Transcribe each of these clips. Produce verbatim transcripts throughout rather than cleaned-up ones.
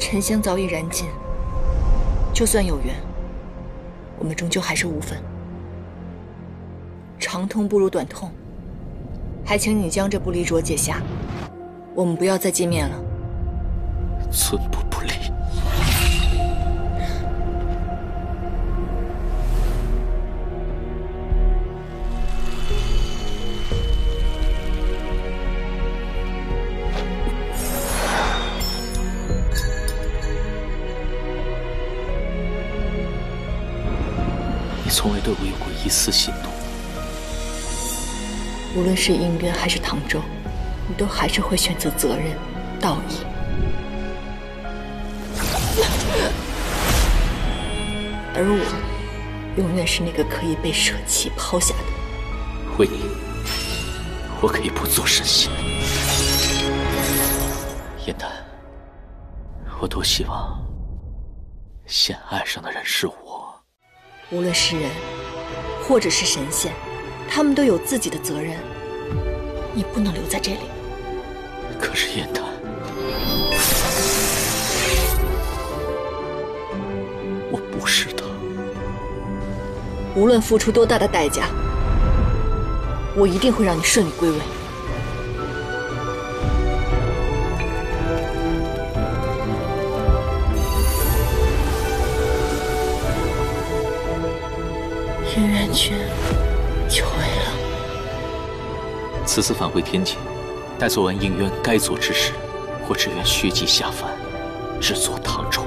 沉香早已燃尽，就算有缘，我们终究还是无分。长痛不如短痛，还请你将这不离镯解下，我们不要再见面了。 寸步不离。你从未对我有过一丝心动。 无论是应渊还是唐周，你都还是会选择责任、道义。而我，永远是那个可以被舍弃、抛下的。 为你，我可以不做神仙。燕丹，我多希望先爱上的人是我。 无论是人，或者是神仙，他们都有自己的责任。你不能留在这里。 可是燕丹，我不是他。 无论付出多大的代价，我一定会让你顺利归位。轩辕圈久违了。 此次返回天界，待做完应渊该做之事，我只愿血祭下凡，制作唐周。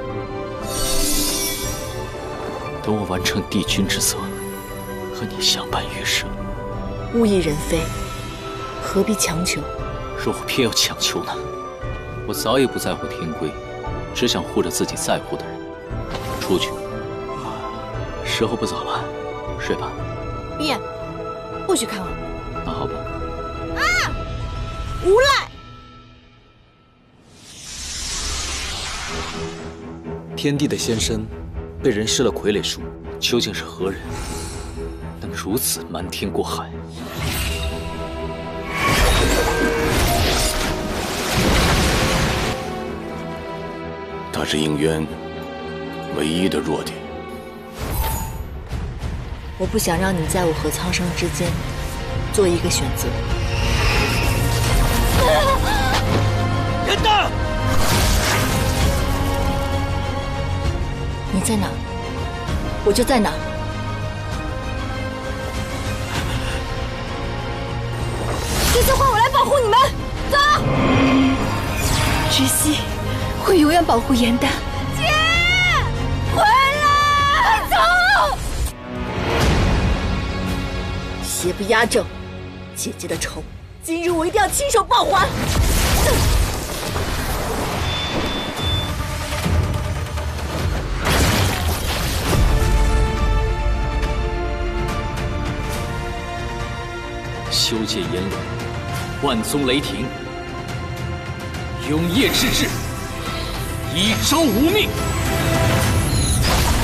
等我完成帝君之责，和你相伴余生。 物亦人非，何必强求？ 若我偏要强求呢？我早已不在乎天规，只想护着自己在乎的人。出去，时候不早了，睡吧。 卞，不许看我。 那好吧。 啊！无赖！ 天帝的仙身被人施了傀儡术， 究竟是何人，能如此瞒天过海？ 他是应渊唯一的弱点。 我不想让你在我和苍生之间做一个选择。 燕丹， 你在哪，我就在哪。这次换我来保护你们，走！知悉会永远保护颜丹。姐，回来！走！邪不压正，姐姐的仇，今日我一定要亲手报还。 修剑炎轮，万宗雷霆，永夜之至，一朝无命。